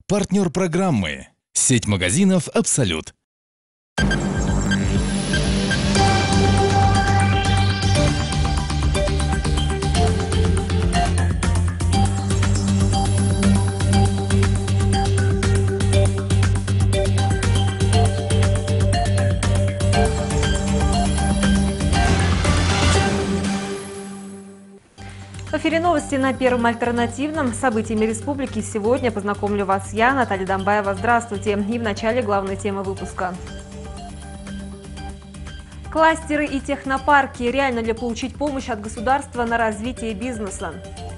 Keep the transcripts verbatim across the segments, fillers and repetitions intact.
Партнер программы – сеть магазинов «Абсолют». В эфире новости на Первом альтернативном. С событиями республики сегодня познакомлю вас я, Наталья Домбаева. Здравствуйте. И в начале главной темы выпуска. Кластеры и технопарки. Реально ли получить помощь от государства на развитие бизнеса?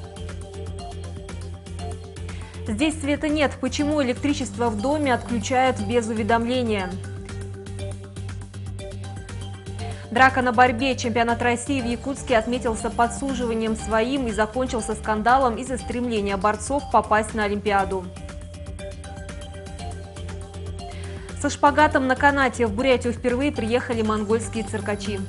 Здесь света нет. Почему электричество в доме отключают без уведомления? Драка на борьбе. Чемпионат России в Якутске отметился подсуживанием своим и закончился скандалом из-за стремления борцов попасть на Олимпиаду. Со шпагатом на канате в Бурятию впервые приехали монгольские циркачи.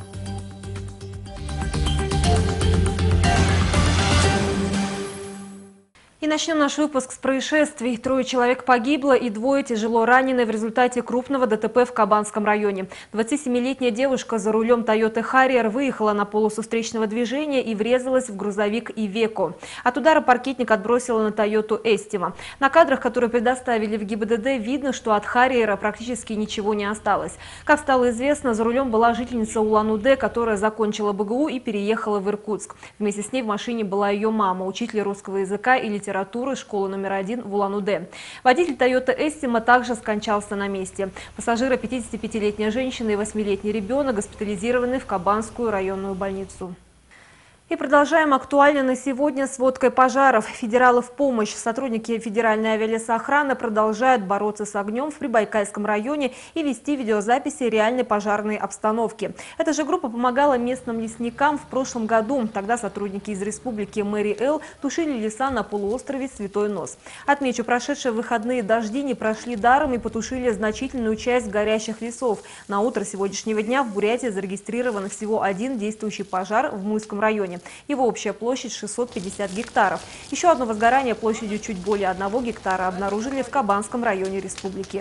И начнем наш выпуск с происшествий. Трое человек погибло и двое тяжело ранены в результате крупного ДТП в Кабанском районе. двадцатисемилетняя девушка за рулем Toyota Harrier выехала на полосу встречного движения и врезалась в грузовик Ивеко. От удара паркетник отбросила на Toyota Estima. На кадрах, которые предоставили в ГИБДД, видно, что от Harrier практически ничего не осталось. Как стало известно, за рулем была жительница Улан-Удэ, которая закончила БГУ и переехала в Иркутск. Вместе с ней в машине была ее мама, учитель русского языка и литературы. литературы школы номер один в Улан-Удэ. Водитель Toyota Estima также скончался на месте. Пассажиры пятидесятипятилетняя женщина и восьмилетний ребенок госпитализированы в Кабанскую районную больницу. И продолжаем актуально на сегодня сводкой пожаров. Федералы в помощь. Сотрудники Федеральной авиалесоохраны продолжают бороться с огнем в Прибайкальском районе и вести видеозаписи реальной пожарной обстановки. Эта же группа помогала местным лесникам в прошлом году. Тогда сотрудники из республики Мэри-Эл тушили леса на полуострове Святой Нос. Отмечу, прошедшие выходные дожди не прошли даром и потушили значительную часть горящих лесов. На утро сегодняшнего дня в Бурятии зарегистрирован всего один действующий пожар в Муйском районе. Его общая площадь шестьсот пятьдесят гектаров. Еще одно возгорание площадью чуть более одного гектара обнаружили в Кабанском районе республики.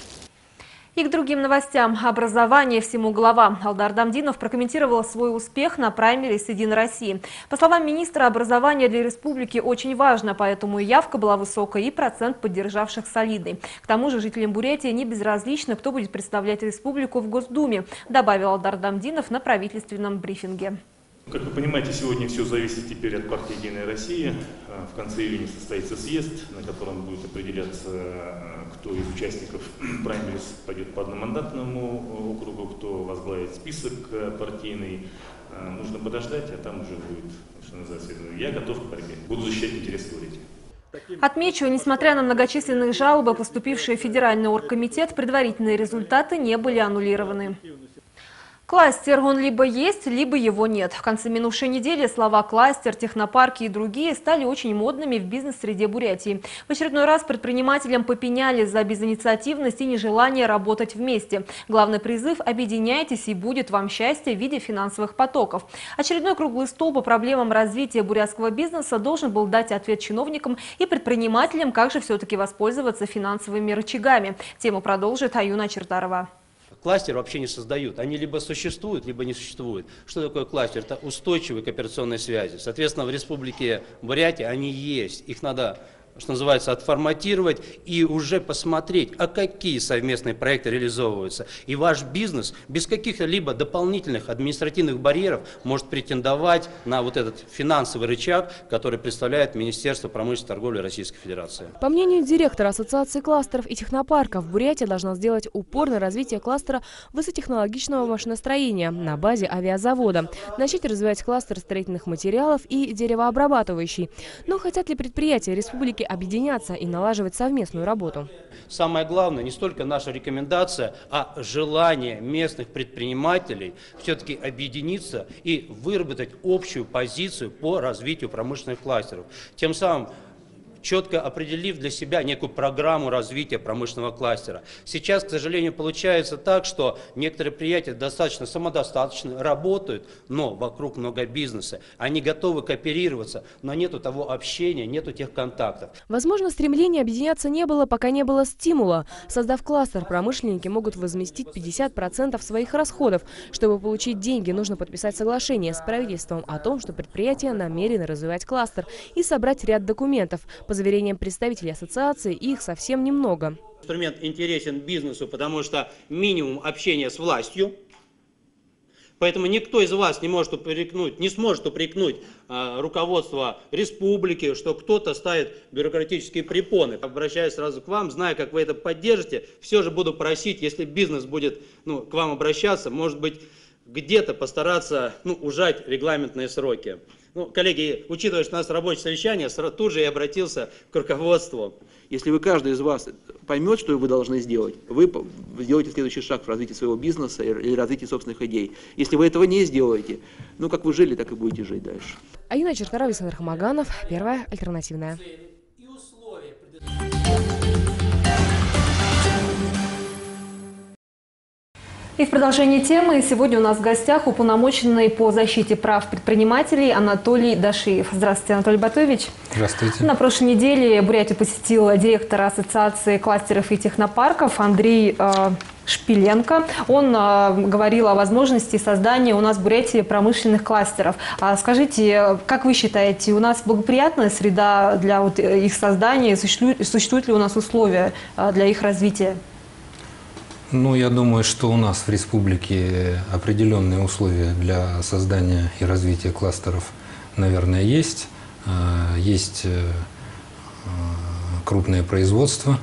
И к другим новостям. Образование всему глава. Алдар Дамдинов прокомментировал свой успех на праймериз «Единой России». По словам министра, образование для республики очень важно, поэтому и явка была высокая, и процент поддержавших солидный. К тому же жителям Бурятии не безразлично, кто будет представлять республику в Госдуме, добавил Алдар Дамдинов на правительственном брифинге. Как вы понимаете, сегодня все зависит теперь от партии «Единая Россия». В конце июня состоится съезд, на котором будет определяться, кто из участников праймериз пойдет по одномандатному округу, кто возглавит список партийный. Нужно подождать, а там уже будет, что называется, я готов к борьбе. Буду защищать интересы Бурятии. Отмечу, несмотря на многочисленные жалобы, поступившие в Федеральный оргкомитет, предварительные результаты не были аннулированы. Кластер, он либо есть, либо его нет. В конце минувшей недели слова «кластер», «технопарки» и другие стали очень модными в бизнес-среде Бурятии. В очередной раз предпринимателям попеняли за безинициативность и нежелание работать вместе. Главный призыв – объединяйтесь, и будет вам счастье в виде финансовых потоков. Очередной круглый стол по проблемам развития бурятского бизнеса должен был дать ответ чиновникам и предпринимателям, как же все-таки воспользоваться финансовыми рычагами. Тему продолжит Аюна Чертарова. Кластер вообще не создают. Они либо существуют, либо не существуют. Что такое кластер? Это устойчивые кооперационные связи. Соответственно, в республике Бурятия они есть. Их надо, что называется, отформатировать и уже посмотреть, а какие совместные проекты реализовываются. И ваш бизнес без каких-либо дополнительных административных барьеров может претендовать на вот этот финансовый рычаг, который представляет Министерство промышленности и торговли Российской Федерации. По мнению директора Ассоциации кластеров и технопарков, Бурятия должна сделать упор на развитие кластера высокотехнологичного машиностроения на базе авиазавода, начать развивать кластер строительных материалов и деревообрабатывающий. Но хотят ли предприятия республики объединяться и налаживать совместную работу? Самое главное, не столько наша рекомендация, а желание местных предпринимателей все-таки объединиться и выработать общую позицию по развитию промышленных кластеров. Тем самым четко определив для себя некую программу развития промышленного кластера. Сейчас, к сожалению, получается так, что некоторые предприятия достаточно самодостаточны, работают, но вокруг много бизнеса. Они готовы кооперироваться, но нету того общения, нету тех контактов. Возможно, стремления объединяться не было, пока не было стимула. Создав кластер, промышленники могут возместить пятьдесят процентов своих расходов. Чтобы получить деньги, нужно подписать соглашение с правительством о том, что предприятие намерено развивать кластер, и собрать ряд документов. По заверениям представителей ассоциации, их совсем немного. Инструмент интересен бизнесу, потому что минимум общения с властью. Поэтому никто из вас не может упрекнуть, не сможет упрекнуть э, руководство республики, что кто-то ставит бюрократические препоны. Обращаюсь сразу к вам, зная, как вы это поддержите, все же буду просить, если бизнес будет ну, к вам обращаться, может быть, где-то постараться ну, ужать регламентные сроки. Ну, коллеги, учитывая, что у нас рабочее совещание, тут же я обратился к руководству. Если вы, каждый из вас поймет, что вы должны сделать, вы сделаете следующий шаг в развитии своего бизнеса или развитии собственных идей. Если вы этого не сделаете, ну, как вы жили, так и будете жить дальше. Аина Черкарова, Александр Хамаганов, Первая альтернативная. И в продолжении темы сегодня у нас в гостях уполномоченный по защите прав предпринимателей Анатолий Дашиев. Здравствуйте, Анатолий Батович. Здравствуйте. На прошлой неделе Бурятию посетил директор Ассоциации кластеров и технопарков Андрей э, Шпиленко. Он э, говорил о возможности создания у нас в Бурятии промышленных кластеров. А скажите, как вы считаете, у нас благоприятная среда для вот их создания? Существуют, существуют ли у нас условия э, для их развития? Ну, я думаю, что у нас в республике определенные условия для создания и развития кластеров, наверное, есть. Есть крупное производство,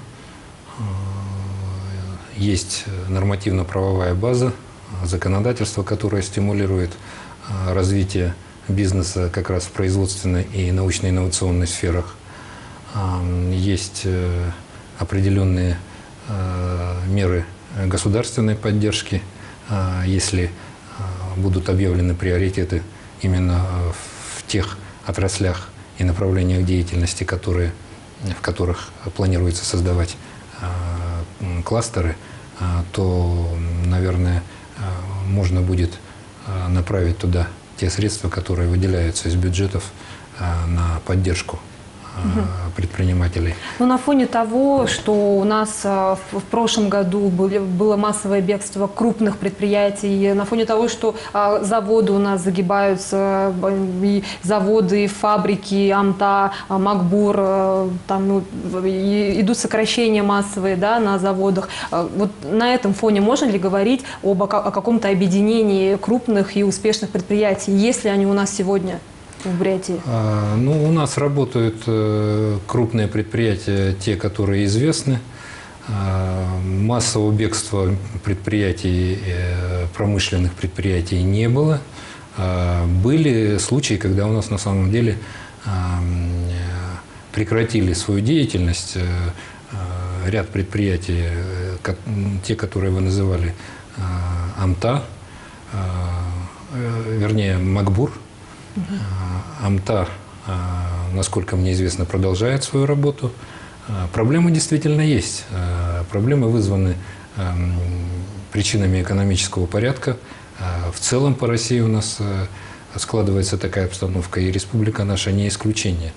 есть нормативно-правовая база, законодательство, которое стимулирует развитие бизнеса как раз в производственной и научно-инновационной сферах. Есть определенные меры государственной поддержки, если будут объявлены приоритеты именно в тех отраслях и направлениях деятельности, которые, в которых планируется создавать кластеры, то, наверное, можно будет направить туда те средства, которые выделяются из бюджетов на поддержку предпринимателей. Но на фоне того, что у нас в прошлом году были, было массовое бегство крупных предприятий, на фоне того, что заводы у нас загибаются, и заводы, и фабрики, Амта, Макбур, там ну, идут сокращения массовые, да, на заводах. Вот на этом фоне можно ли говорить об, о каком-то объединении крупных и успешных предприятий, есть ли они у нас сегодня в Бурятии? А, ну, у нас работают э, крупные предприятия, те, которые известны. А, массового бегства предприятий, э, промышленных предприятий не было. А, были случаи, когда у нас на самом деле а, прекратили свою деятельность а, ряд предприятий, э, те, которые вы называли а, Амта, а, э, вернее Макбур. Амта, насколько мне известно, продолжает свою работу. Проблемы действительно есть. Проблемы вызваны причинами экономического порядка. В целом по России у нас складывается такая обстановка, и республика наша не исключение.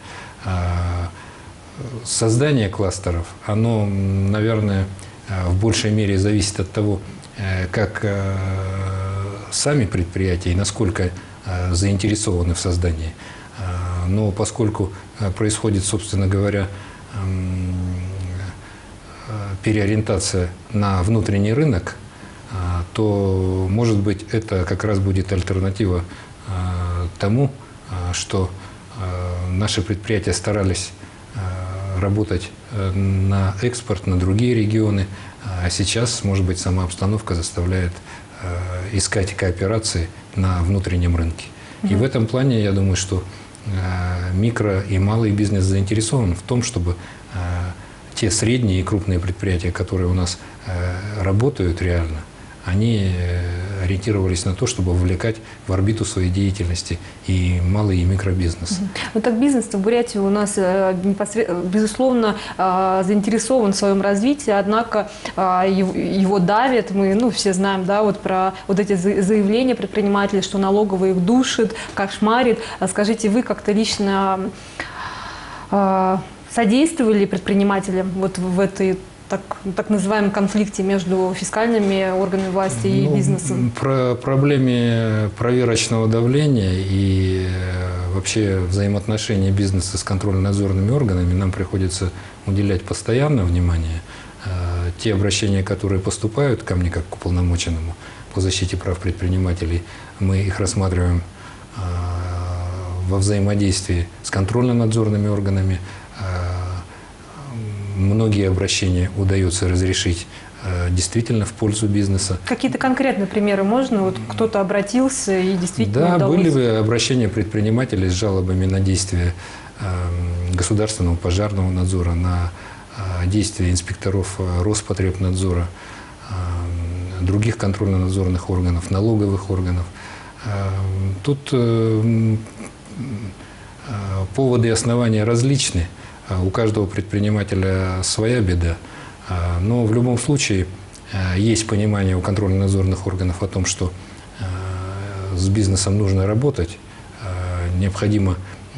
Создание кластеров, оно, наверное, в большей мере зависит от того, как сами предприятия и насколько заинтересованы в создании. Но поскольку происходит, собственно говоря, переориентация на внутренний рынок, то, может быть, это как раз будет альтернатива тому, что наши предприятия старались работать на экспорт, на другие регионы, а сейчас, может быть, сама обстановка заставляет искать кооперации на внутреннем рынке. Mm-hmm. И в этом плане, я думаю, что э, микро и малый бизнес заинтересован в том, чтобы э, те средние и крупные предприятия, которые у нас э, работают реально, они э, ориентировались на то, чтобы вовлекать в орбиту своей деятельности и малый и микробизнес. Ну так бизнес в Бурятии у нас, безусловно, заинтересован в своем развитии, однако его давят. Мы ну, все знаем да, вот про вот эти заявления предпринимателей, что налоговые их душит, кошмарит. Скажите, вы как-то лично содействовали предпринимателям вот в этой так, так называемом конфликте между фискальными органами власти и ну, бизнесом? Про проблеме проверочного давления и вообще взаимоотношения бизнеса с контрольно-надзорными органами нам приходится уделять постоянно внимание. Те обращения, которые поступают ко мне как к уполномоченному по защите прав предпринимателей, мы их рассматриваем во взаимодействии с контрольно-надзорными органами. Многие обращения удается разрешить действительно в пользу бизнеса. Какие-то конкретные примеры можно? Вот кто-то обратился и действительно Да, удалось... были обращения предпринимателей с жалобами на действия государственного пожарного надзора, на действия инспекторов Роспотребнадзора, других контрольно-надзорных органов, налоговых органов. Тут поводы и основания различны. У каждого предпринимателя своя беда. Но в любом случае есть понимание у контрольно-надзорных органов о том, что с бизнесом нужно работать. Необходимо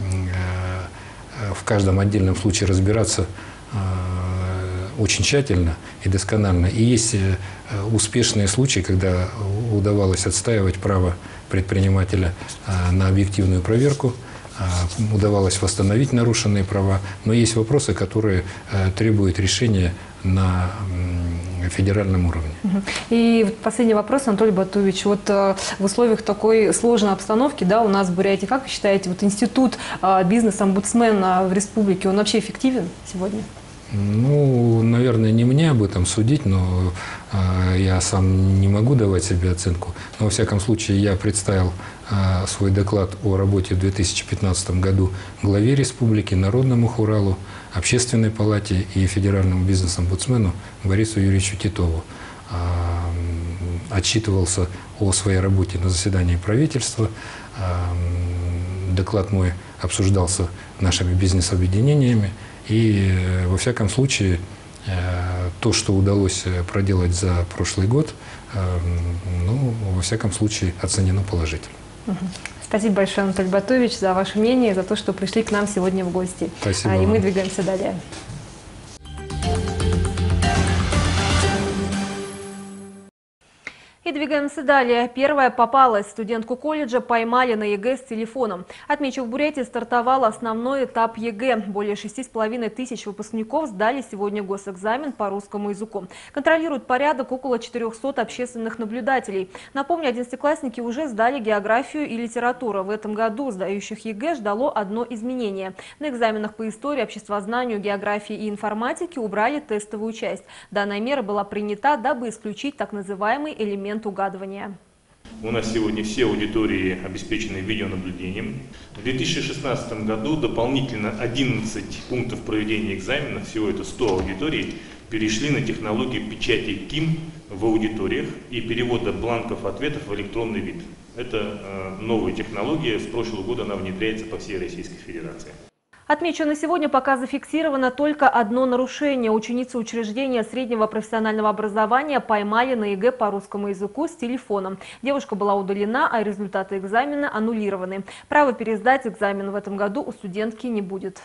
в каждом отдельном случае разбираться очень тщательно и досконально. И есть успешные случаи, когда удавалось отстаивать право предпринимателя на объективную проверку, удавалось восстановить нарушенные права, но есть вопросы, которые требуют решения на федеральном уровне. И последний вопрос, Анатолий Батуевич. Вот в условиях такой сложной обстановки, да, у нас в Бурятии, как вы считаете, вот институт бизнес-омбудсмена в республике, он вообще эффективен сегодня? Ну, наверное, не мне об этом судить, но э, я сам не могу давать себе оценку. Но, во всяком случае, я представил э, свой доклад о работе в две тысячи пятнадцатом году главе республики, Народному хуралу, Общественной палате и федеральному бизнес-омбудсмену Борису Юрьевичу Титову. Э, отчитывался о своей работе на заседании правительства. Э, доклад мой обсуждался нашими бизнес-объединениями. И, во всяком случае, то, что удалось проделать за прошлый год, ну, во всяком случае, оценено положительно. Спасибо большое, Анатолий Батуевич, за ваше мнение, за то, что пришли к нам сегодня в гости. Спасибо И вам. мы двигаемся далее. И двигаемся далее. Первая попалась. Студентку колледжа поймали на ЕГЭ с телефоном. Отмечу, в Бурятии стартовал основной этап ЕГЭ. Более шести с половиной тысяч выпускников сдали сегодня госэкзамен по русскому языку. Контролируют порядок около четырёхсот общественных наблюдателей. Напомню, одиннадцатиклассники уже сдали географию и литературу. В этом году сдающих ЕГЭ ждало одно изменение. На экзаменах по истории, обществознанию, географии и информатике убрали тестовую часть. Данная мера была принята, дабы исключить так называемый элемент угадывания. У нас сегодня все аудитории обеспечены видеонаблюдением. В две тысячи шестнадцатом году дополнительно одиннадцать пунктов проведения экзаменов, всего это сто аудиторий, перешли на технологию печати КИМ в аудиториях и перевода бланков ответов в электронный вид. Это э, новая технология, с прошлого года она внедряется по всей Российской Федерации. Отмечу, на сегодня пока зафиксировано только одно нарушение. Ученицы учреждения среднего профессионального образования поймали на ЕГЭ по русскому языку с телефоном. Девушка была удалена, а результаты экзамена аннулированы. Право пересдать экзамен в этом году у студентки не будет.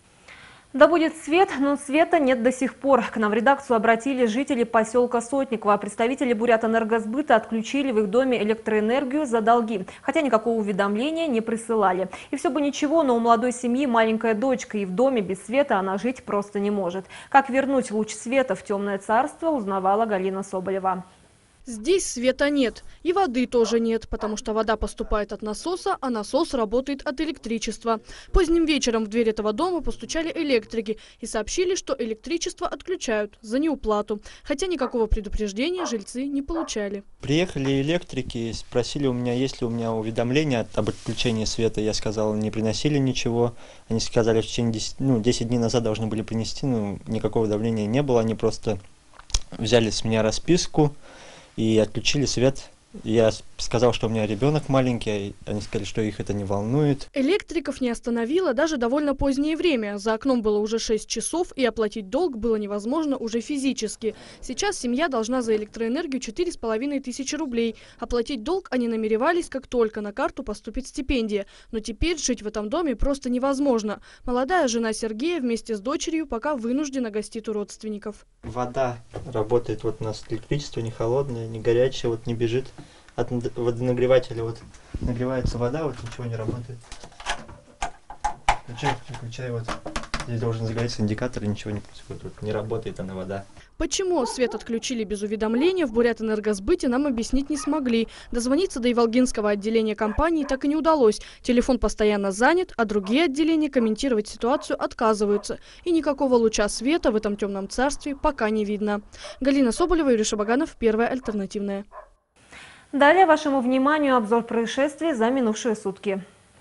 Да будет свет, но света нет до сих пор. К нам в редакцию обратились жители поселка Сотниково. Представители Бурятэнергосбыта отключили в их доме электроэнергию за долги, хотя никакого уведомления не присылали. И все бы ничего, но у молодой семьи маленькая дочка, и в доме без света она жить просто не может. Как вернуть луч света в темное царство, узнавала Галина Соболева. Здесь света нет, и воды тоже нет, потому что вода поступает от насоса, а насос работает от электричества. Поздним вечером в дверь этого дома постучали электрики и сообщили, что электричество отключают за неуплату, хотя никакого предупреждения жильцы не получали. Приехали электрики, спросили у меня, есть ли у меня уведомление об отключении света. Я сказал, не приносили ничего. Они сказали, в течение десяти, ну, десять дней назад должны были принести, но никакого давления не было. Они просто взяли с меня расписку и отключили свет Я сказал, что у меня ребенок маленький, они сказали, что их это не волнует. Электриков не остановило даже довольно позднее время. За окном было уже шесть часов, и оплатить долг было невозможно уже физически. Сейчас семья должна за электроэнергию четыре с половиной тысячи рублей. Оплатить долг они намеревались, как только на карту поступит стипендия. Но теперь жить в этом доме просто невозможно. Молодая жена Сергея вместе с дочерью пока вынуждена гостить у родственников. Вода работает, вот у нас электричество не холодное, не горячее, вот не бежит. От водонагревателя вот нагревается вода, вот ничего не работает. Включай, включай, вот здесь должен загореться индикатор, и ничего не происходит, вот не работает она вода. Почему свет отключили без уведомления, в Бурятэнергосбыте нам объяснить не смогли. Дозвониться до Иволгинского отделения компании так и не удалось. Телефон постоянно занят, а другие отделения комментировать ситуацию отказываются. И никакого луча света в этом темном царстве пока не видно. Галина Соболева, Юрий Шабаганов, Первая альтернативная. Далее вашему вниманию обзор происшествий за минувшие сутки.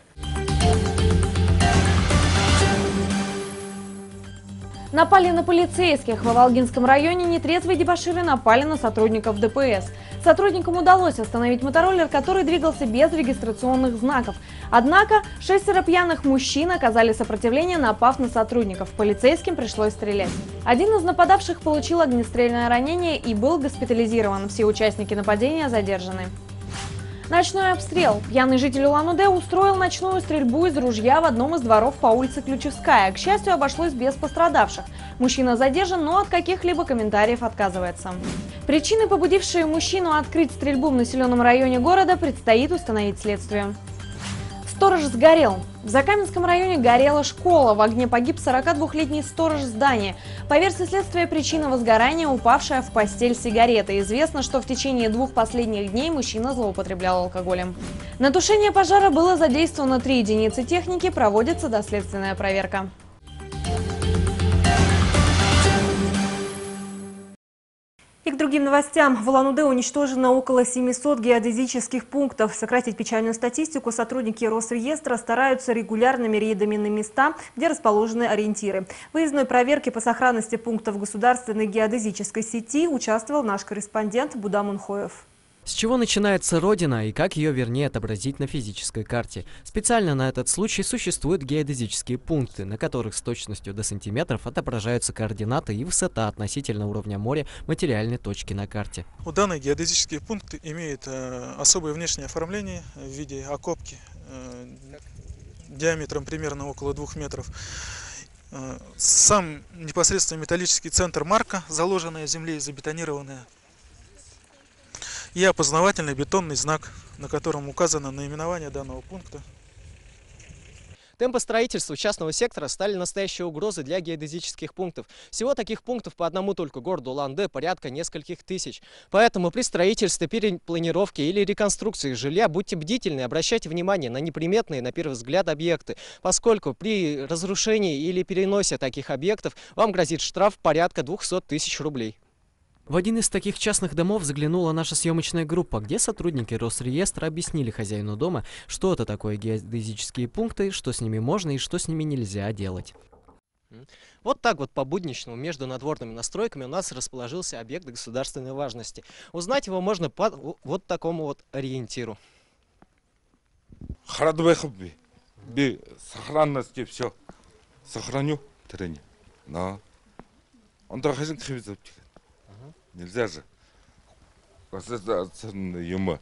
Напали на полицейских. В Иволгинском районе нетрезвые дебоширы напали на сотрудников ДПС. Сотрудникам удалось остановить мотороллер, который двигался без регистрационных знаков. Однако шестеро пьяных мужчин оказали сопротивление, напав на сотрудников. Полицейским пришлось стрелять. Один из нападавших получил огнестрельное ранение и был госпитализирован. Все участники нападения задержаны. Ночной обстрел. Пьяный житель Улан-Удэ устроил ночную стрельбу из ружья в одном из дворов по улице Ключевская. К счастью, обошлось без пострадавших. Мужчина задержан, но от каких-либо комментариев отказывается. Причины, побудившие мужчину открыть стрельбу в населенном районе города, предстоит установить следствию. Сторож сгорел. В Закаменском районе горела школа. В огне погиб сорокадвухлетний сторож здания. По версии следствия, причина возгорания – упавшая в постель сигарета. Известно, что в течение двух последних дней мужчина злоупотреблял алкоголем. На тушение пожара было задействовано три единицы техники, проводится доследственная проверка. И к другим новостям. В Улан-Удэ уничтожено около семисот геодезических пунктов. Сократить печальную статистику сотрудники Росреестра стараются регулярными рейдами на места, где расположены ориентиры. В выездной проверке по сохранности пунктов государственной геодезической сети участвовал наш корреспондент Будам Унхоев. С чего начинается Родина и как ее вернее отобразить на физической карте? Специально на этот случай существуют геодезические пункты, на которых с точностью до сантиметров отображаются координаты и высота относительно уровня моря материальной точки на карте. У данные геодезические пункты имеют э, особое внешнее оформление в виде окопки э, диаметром примерно около двух метров. Э, сам непосредственно металлический центр марка, заложенная в земле и забетонированная, и опознавательный бетонный знак, на котором указано наименование данного пункта. Темпы строительства частного сектора стали настоящей угрозой для геодезических пунктов. Всего таких пунктов по одному только городу Улан-Удэ порядка нескольких тысяч. Поэтому при строительстве, перепланировке или реконструкции жилья будьте бдительны и обращайте внимание на неприметные, на первый взгляд, объекты, поскольку при разрушении или переносе таких объектов вам грозит штраф порядка двухсот тысяч рублей. В один из таких частных домов заглянула наша съемочная группа, где сотрудники Росреестра объяснили хозяину дома, что это такое геодезические пункты, что с ними можно и что с ними нельзя делать. Вот так вот по-будничному между надворными настройками у нас расположился объект государственной важности. Узнать его можно по вот такому вот ориентиру. Сохранности все. Сохраню. Но он даже нельзя же. Ему.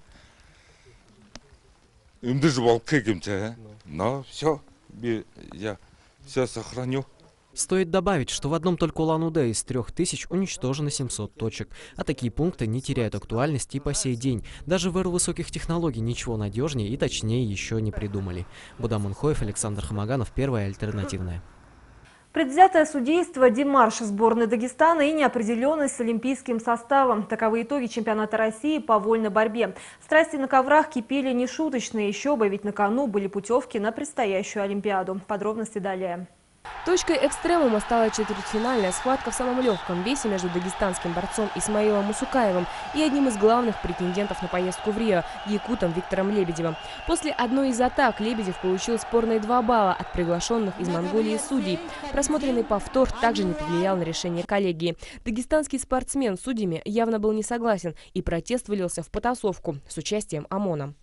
Им даже волки кем-то, но все, я все сохраню. Стоит добавить, что в одном только Улан-Удэ из трех тысяч уничтожено семьсот точек. А такие пункты не теряют актуальности и по сей день. Даже в эру высоких технологий ничего надежнее и точнее еще не придумали. Будам Унхоев, Александр Хамаганов, Первая альтернативная. Предвзятое судейство, демарш сборной Дагестана и неопределенность с олимпийским составом. Таковы итоги чемпионата России по вольной борьбе. Страсти на коврах кипели нешуточные. Еще бы, ведь на кону были путевки на предстоящую Олимпиаду. Подробности далее. Точкой экстремума стала четвертьфинальная схватка в самом легком весе между дагестанским борцом Исмаилом Мусукаевым и одним из главных претендентов на поездку в Рио – якутом Виктором Лебедевым. После одной из атак Лебедев получил спорные два балла от приглашенных из Монголии судей. Просмотренный повтор также не повлиял на решение коллегии. Дагестанский спортсмен с судьями явно был не согласен, и протест вылился в потасовку с участием ОМОНа.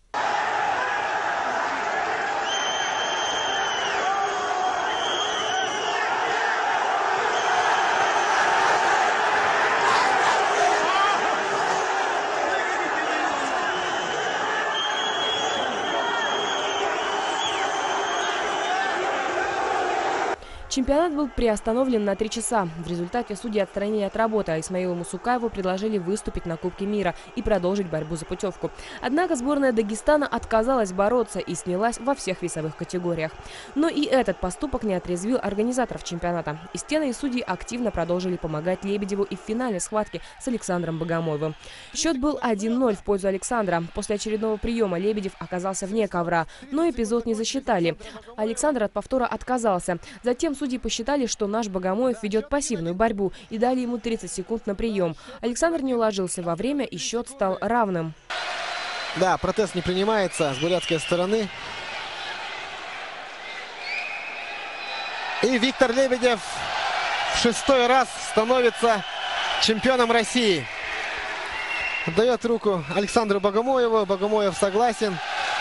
Чемпионат был приостановлен на три часа. В результате судьи отстранили от работы, а Исмаилу Мусукаеву предложили выступить на Кубке мира и продолжить борьбу за путевку. Однако сборная Дагестана отказалась бороться и снялась во всех весовых категориях. Но и этот поступок не отрезвил организаторов чемпионата. Истена и судьи активно продолжили помогать Лебедеву и в финальной схватке с Александром Богомоевым. Счет был один ноль в пользу Александра. После очередного приема Лебедев оказался вне ковра, но эпизод не засчитали. Александр от повтора отказался. Затем судьи посчитали, что наш Богомоев ведет пассивную борьбу и дали ему тридцать секунд на прием. Александр не уложился во время, и счет стал равным. Да, протест не принимается с бурятской стороны. И Виктор Лебедев в шестой раз становится чемпионом России. Дает руку Александру Богомоеву. Богомоев согласен.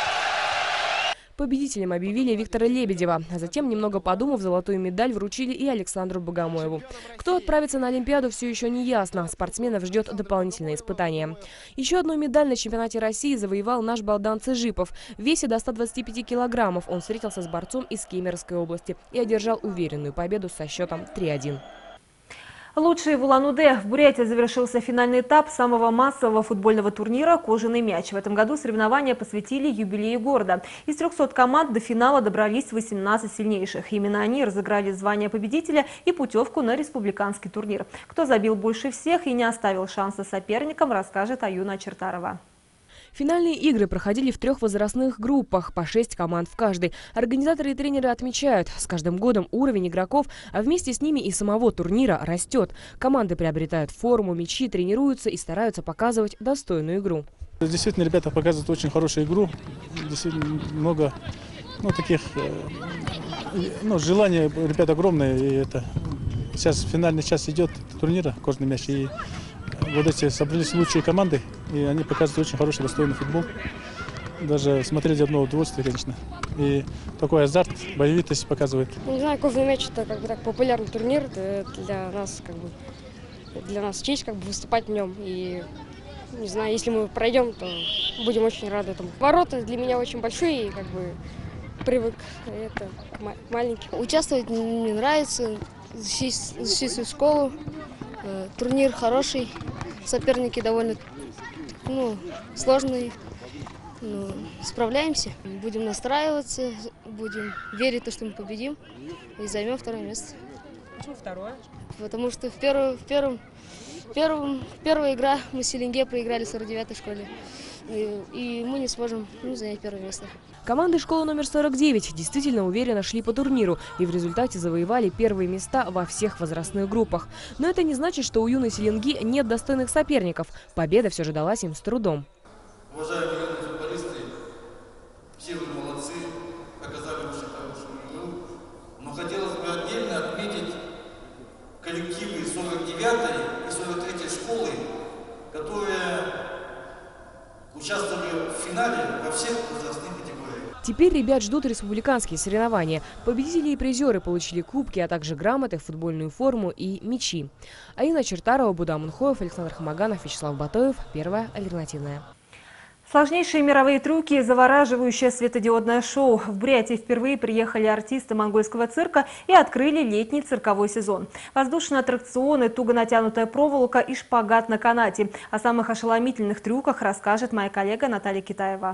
Победителем объявили Виктора Лебедева, а затем, немного подумав, золотую медаль вручили и Александру Богомоеву. Кто отправится на Олимпиаду, все еще не ясно. Спортсменов ждет дополнительное испытание. Еще одну медаль на чемпионате России завоевал наш Балдан Цежипов. В весе до ста двадцати пяти килограммов он встретился с борцом из Кемеровской области и одержал уверенную победу со счетом три один. Лучший в Улан-Удэ. В Бурятии завершился финальный этап самого массового футбольного турнира «Кожаный мяч». В этом году соревнования посвятили юбилею города. Из трёхсот команд до финала добрались восемнадцать сильнейших. Именно они разыграли звание победителя и путевку на республиканский турнир. Кто забил больше всех и не оставил шанса соперникам, расскажет Аюна Чертарова. Финальные игры проходили в трех возрастных группах, по шесть команд в каждой. Организаторы и тренеры отмечают, с каждым годом уровень игроков, а вместе с ними и самого турнира растет. Команды приобретают форму, мячи, тренируются и стараются показывать достойную игру. Действительно, ребята показывают очень хорошую игру. Действительно, много ну, таких ну, желаний, ребят, огромное. И это сейчас финальный час идет турнира «Кожаный мяч». И вот эти собрались лучшие команды, и они показывают очень хороший, достойный футбол. Даже смотреть одно удовольствие, конечно. И такой азарт, боевитость показывает. Не знаю, «Кожаный мяч» — это как бы так популярный турнир для нас, как бы для нас честь как бы выступать в нем. И не знаю, если мы пройдем, то будем очень рады этому. Ворота для меня очень большие, и как бы привык это, к маленьким. Участвовать мне нравится, защитить свою школу. Турнир хороший, соперники довольно ну, сложные, но справляемся. Будем настраиваться, будем верить в то, что мы победим и займем второе место. Почему второе? Потому что в, первую, в, первом, в, первом, в первая игра мы Селенге проиграли в сорок девятой школе, и, и мы не сможем ну, занять первое место. Команды школы номер сорок девять действительно уверенно шли по турниру и в результате завоевали первые места во всех возрастных группах. Но это не значит, что у юной Селенги нет достойных соперников. Победа все же далась им с трудом. Уважаемые юные футболисты, все вы молодцы, показали очень хорошую игру. Но хотелось бы отдельно отметить коллективы сорок девятой и сорок третьей школы, которые участвовали в финале во всех возрастных категориях. Теперь ребят ждут республиканские соревнования. Победители и призеры получили кубки, а также грамоты, футбольную форму и мячи. Аюна Чертарова, Будам Мунхоев, Александр Хамаганов, Вячеслав Батоев. Первая альтернативная. Сложнейшие мировые трюки и завораживающее светодиодное шоу. В Бурятии впервые приехали артисты монгольского цирка и открыли летний цирковой сезон. Воздушные аттракционы, туго натянутая проволока и шпагат на канате. О самых ошеломительных трюках расскажет моя коллега Наталья Китаева.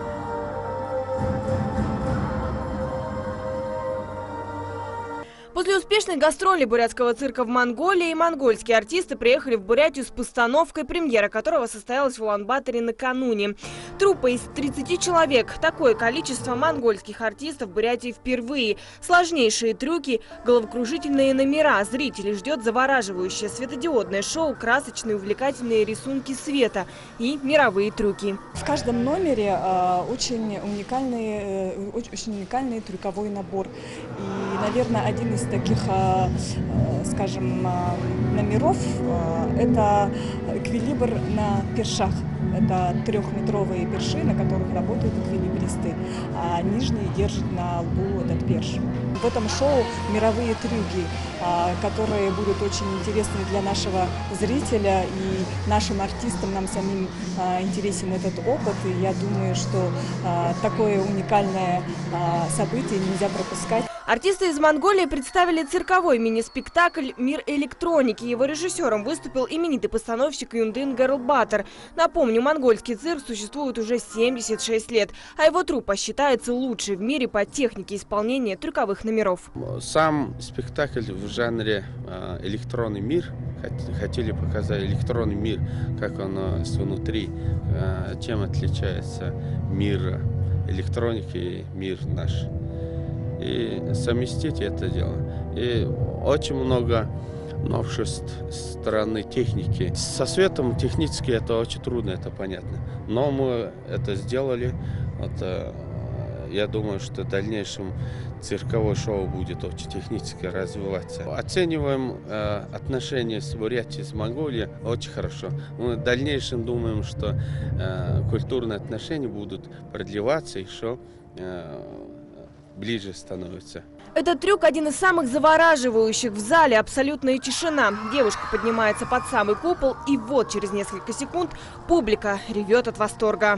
После После успешных гастролей бурятского цирка в Монголии монгольские артисты приехали в Бурятию с постановкой, премьера которого состоялась в Улан-Баторе накануне. Труппа из тридцати человек. Такое количество монгольских артистов в Бурятии впервые. Сложнейшие трюки, головокружительные номера. Зрителей ждет завораживающее светодиодное шоу, красочные увлекательные рисунки света и мировые трюки. В каждом номере э, очень уникальный, э, очень уникальный трюковой набор. И, наверное, один из таких, э, э, скажем, э, номеров э, – это эквилибр на першах. Это трехметровые перши, на которых работают эквилибристы, а нижний держит на лбу этот перш. В этом шоу мировые трюки, которые будут очень интересны для нашего зрителя, и нашим артистам, нам самим интересен этот опыт. И я думаю, что такое уникальное событие нельзя пропускать. Артисты из Монголии представили цирковой мини-спектакль «Мир электроники». Его режиссером выступил именитый постановщик Юндын Гарлбатор. Напомню, монгольский цирк существует уже семьдесят шесть лет, а его труппа считается лучшей в мире по технике исполнения трюковых номеров. Сам спектакль в жанре электронный мир. Хотели показать электронный мир, как он внутри, чем отличается мир электроники и мир наш. И совместить это дело. И очень много новшеств стороны техники. Со светом технически это очень трудно, это понятно. Но мы это сделали. Вот, я думаю, что в дальнейшем цирковое шоу будет очень технически развиваться. Оцениваем э, отношения с Бурятией, с Монголией очень хорошо. Мы в дальнейшем думаем, что э, культурные отношения будут продлеваться, еще э, ближе становится. Этот трюк один из самых завораживающих. В зале абсолютная тишина. Девушка поднимается под самый купол, и вот через несколько секунд публика ревет от восторга.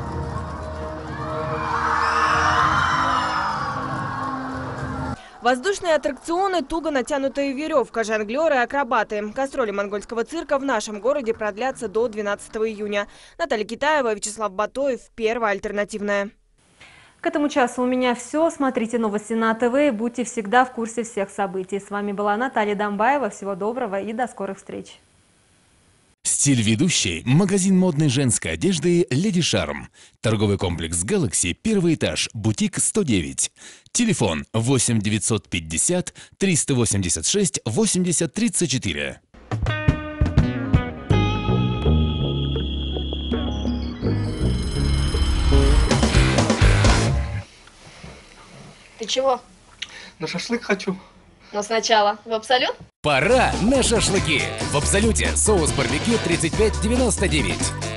Воздушные аттракционы, туго натянутая веревка, жонглеры и акробаты. Гастроли монгольского цирка в нашем городе продлятся до двенадцатого июня. Наталья Китаева, Вячеслав Батоев, Первая альтернативная. К этому часу у меня все. Смотрите новости на ТВ и будьте всегда в курсе всех событий. С вами была Наталья Домбаева. Всего доброго и до скорых встреч. Стиль ведущий – магазин модной женской одежды «Леди Шарм». Торговый комплекс «Галакси», первый этаж, бутик сто девять. Телефон восемь девятьсот пятьдесят триста восемьдесят шесть восемьдесят тридцать четыре. Ты чего? На шашлык хочу. Но сначала в Абсолют. Пора на шашлыки. В Абсолюте соус барбекю тридцать пять девяносто девять.